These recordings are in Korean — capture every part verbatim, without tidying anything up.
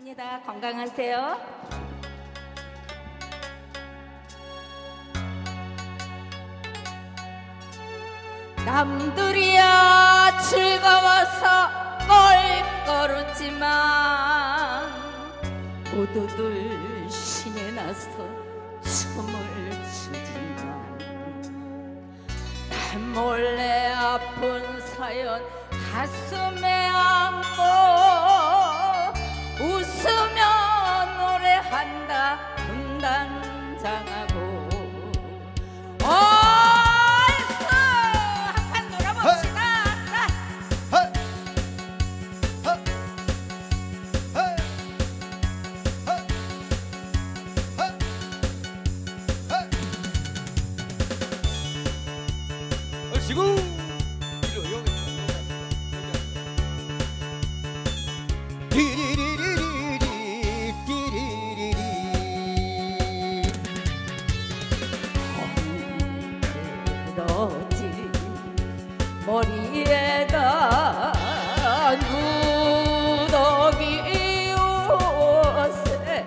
감사합니다. 건강하세요. 남들이야 즐거워서 껄껄웃지만 모두들 신이 나서 춤을 추지만 난 몰래 아픈 사연 가슴에 안고 웃으며 노래한다 분단장하고 얼쑤 한판 놀아봅시다. 얼씨구 이리로 여기 띠리리리리리 띠리리리 엉클어진 머리에다 누더기 옷에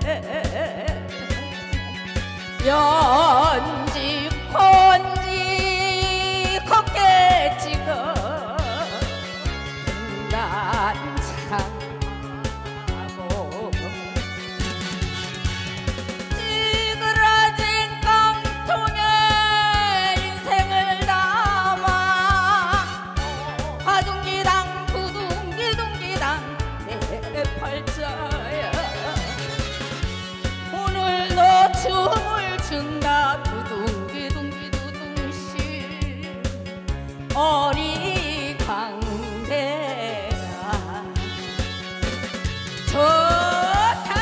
연지 건지 걷게 찍어 분단장하고 찌그러진 깡통에 인생을 담아 화둥기당 두둥기둥기당 내 팔자야 오늘도 춤을 춘다 두둥기둥기두둥실 어리 광대야 좋다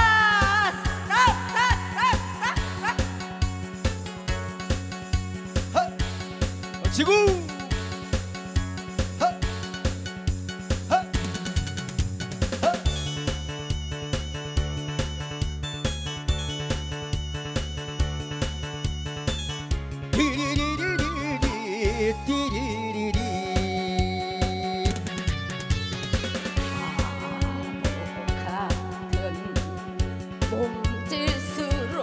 싸싸싸싸싸 얼씨구 띠리리리리리 띠리리리 같은 몸짓으로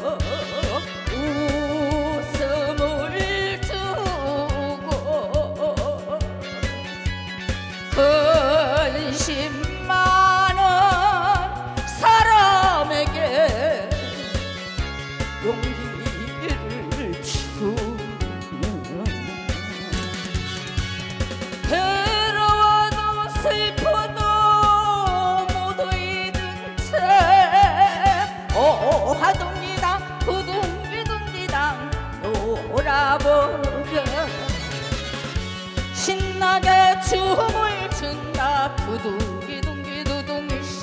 웃음을 주고 근심 많은 사람에게 용기를 주는 괴로워도 슬퍼도 모두 잊은 채 오 화둥기당 두둥기둥기당 놀아보려 신나게 춤을 춘다 두둥기둥기두둥실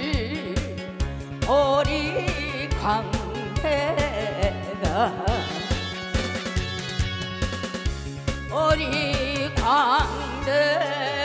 어리 광대가 어리 광대